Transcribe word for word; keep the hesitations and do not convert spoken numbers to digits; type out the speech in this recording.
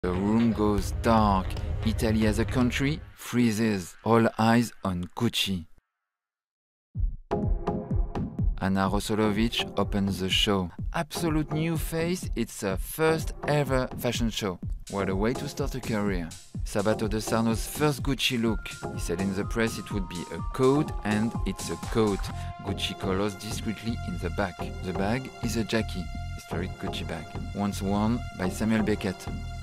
The room goes dark. Italy as a country freezes. All eyes on Gucci. Anna Rosolovic opens the show. Absolute new face, it's her first ever fashion show. What a way to start a career. Sabato De Sarno's first Gucci look. He said in the press it would be a coat, and it's a coat. Gucci colors discreetly in the back. The bag is a Jackie, historic Gucci bag, once worn by Samuel Beckett.